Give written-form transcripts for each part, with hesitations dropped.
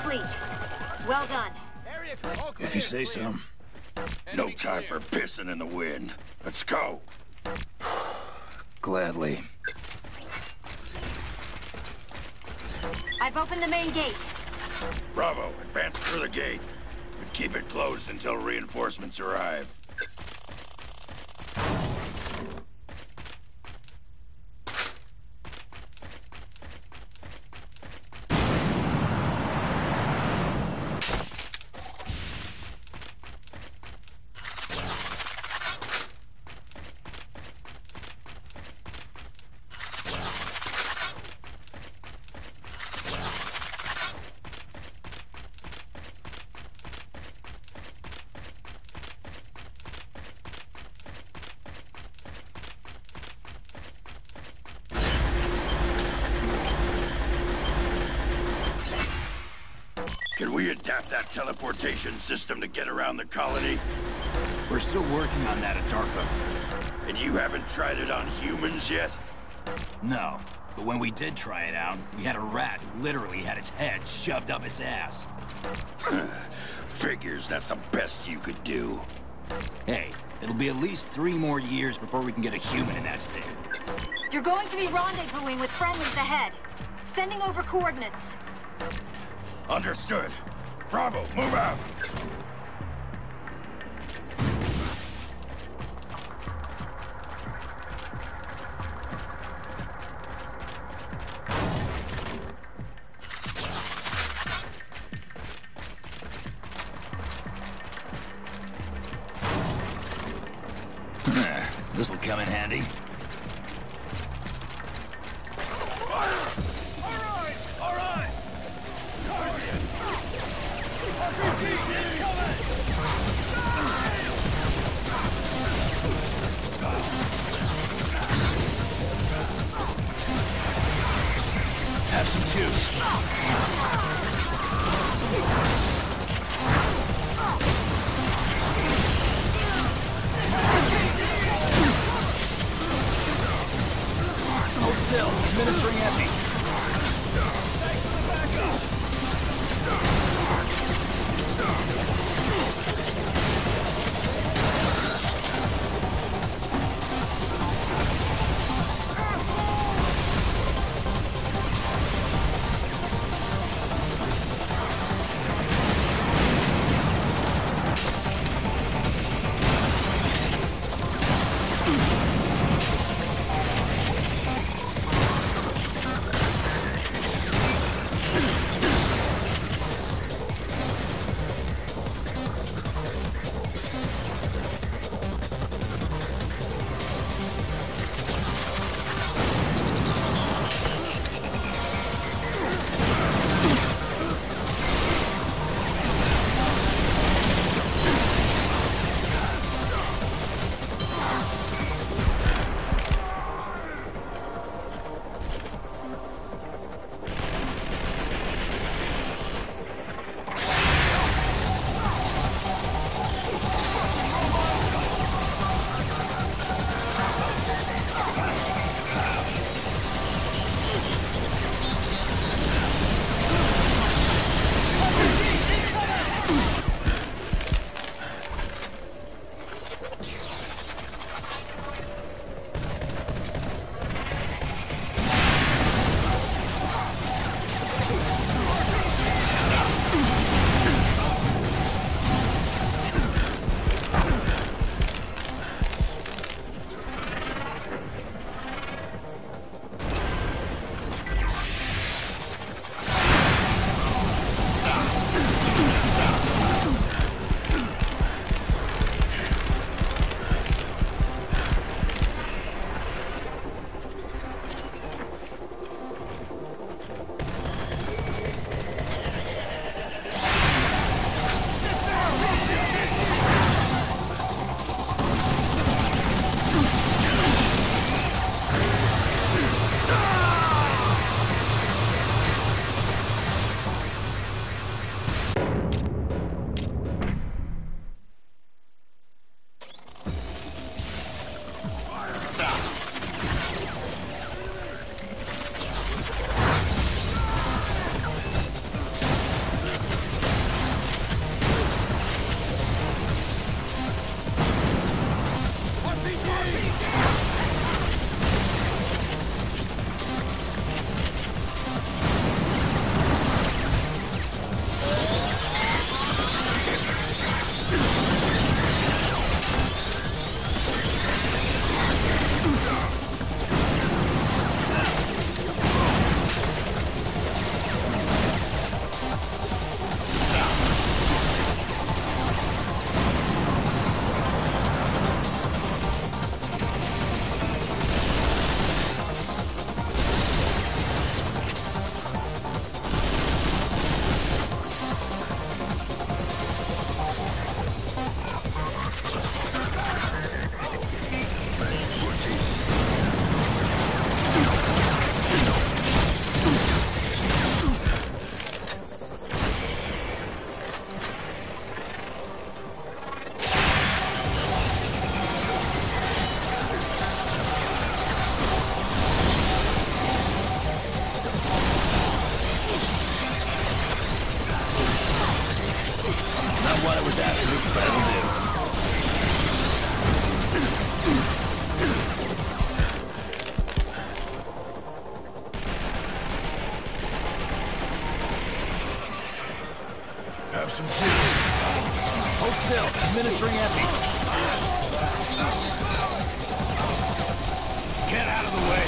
complete. Well done. If you say so. No time for pissing in the wind. Let's go. Gladly. I've opened the main gate. Bravo, advance through the gate. But keep it closed until reinforcements arrive. Can we adapt that teleportation system to get around the colony? We're still working on that at DARPA. And you haven't tried it on humans yet? No, but when we did try it out, we had a rat who literally had its head shoved up its ass. Figures that's the best you could do. Hey, it'll be at least 3 more years before we can get a human in that state. You're going to be rendezvousing with friendlies ahead. Sending over coordinates. Understood. Bravo, move out! This'll come in handy. Have some juice. Hold still. Administering epi. Thanks for the backup. what it was after, but it'll do. Have some juice. Hold still. Administering epi. Get out of the way.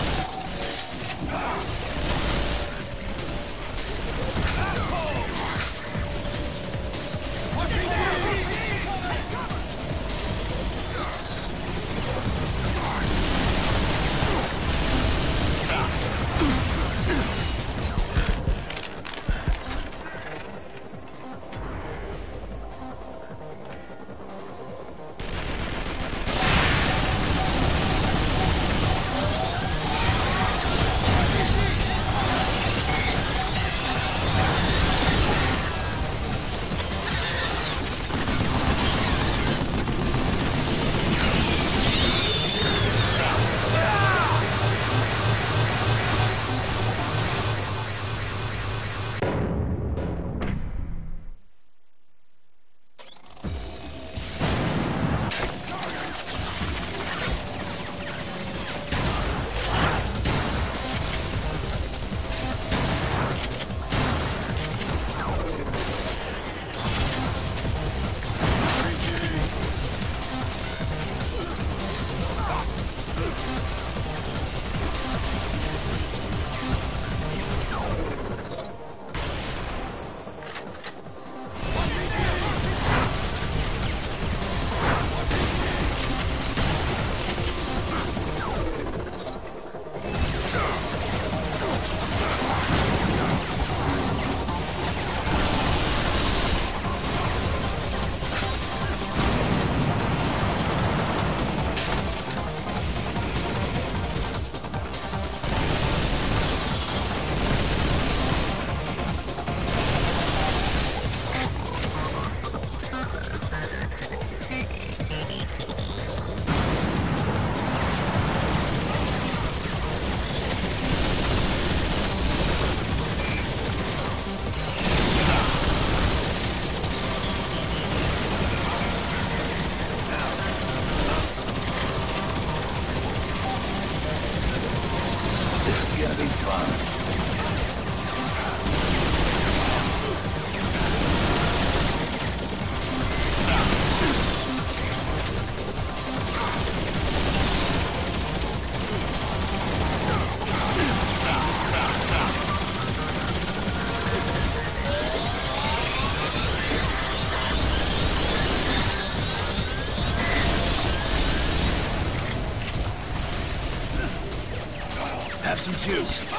This is gonna be fun. Have some juice.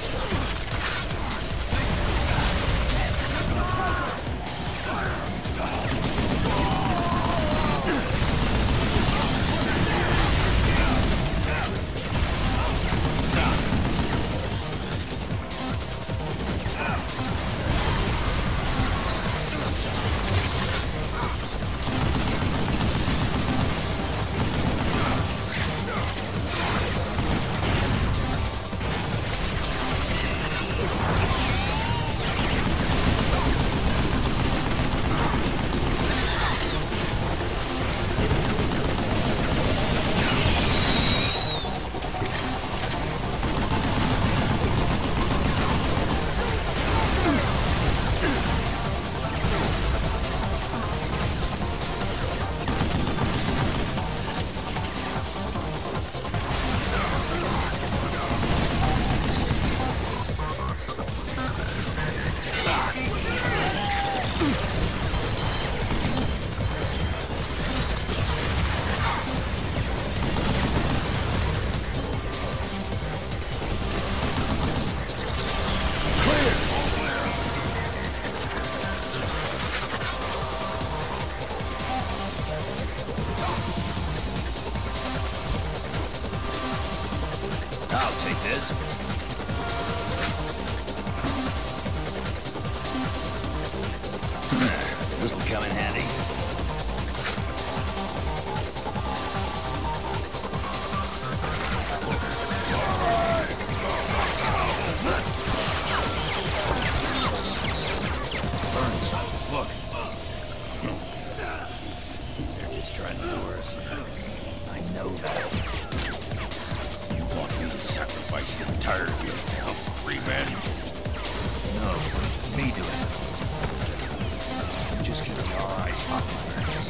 I'll take this. This'll come in handy. Burns, look. me do it. Just keeping our eyes on things.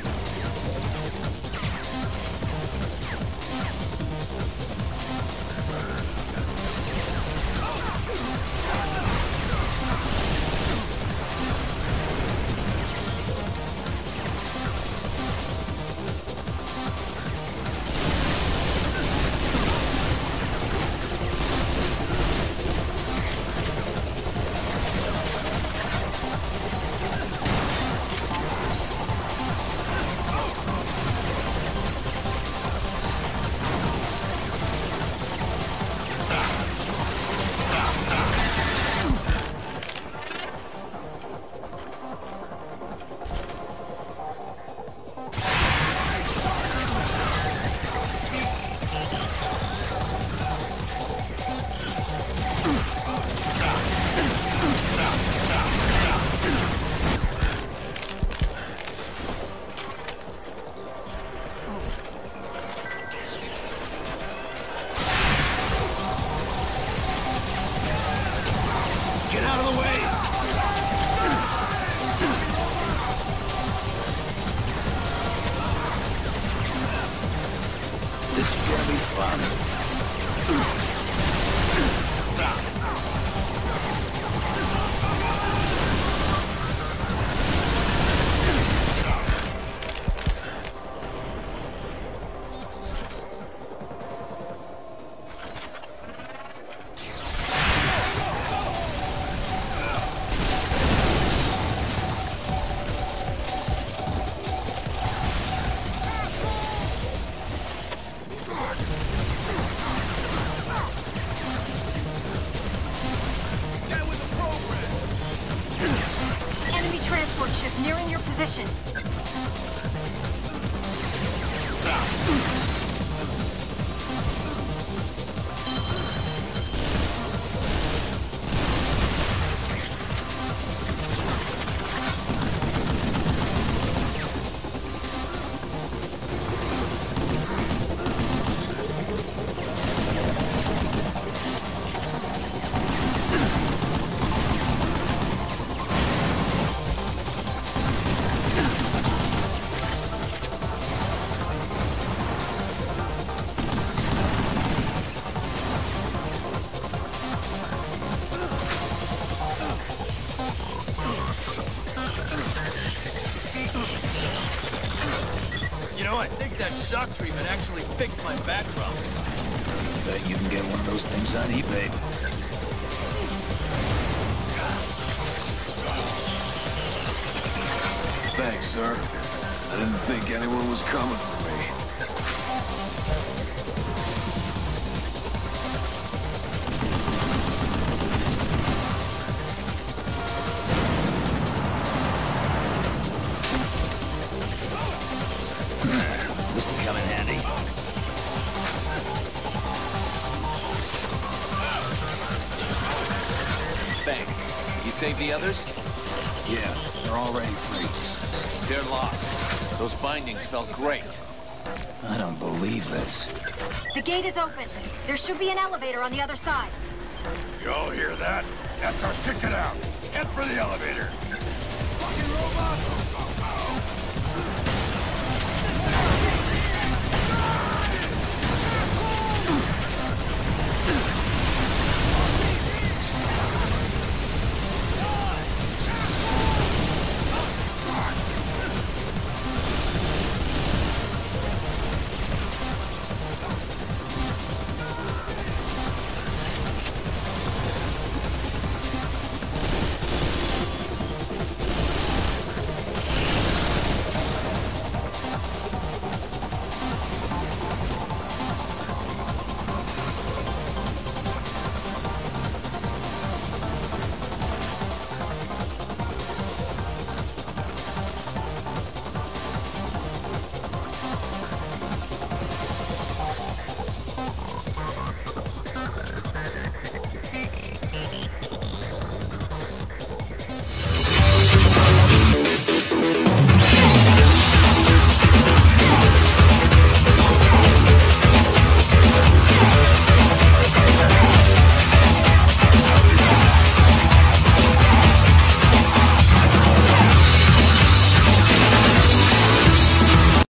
Get out of the way! This is gonna be fun. Enemy transport ship nearing your position. You know, I think that shock treatment actually fixed my back problems. Bet you can get one of those things on eBay. Thanks, sir. I didn't think anyone was coming for me. This will come in handy. Thanks. You saved the others? Yeah, they're already free. They're lost. Those bindings felt great. I don't believe this. The gate is open. There should be an elevator on the other side. You all hear that? That's our ticket out. Head for the elevator. Fucking robots!